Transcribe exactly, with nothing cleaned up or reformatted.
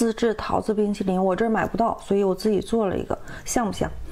自制桃子冰淇淋，我这儿买不到，所以我自己做了一个，像不像？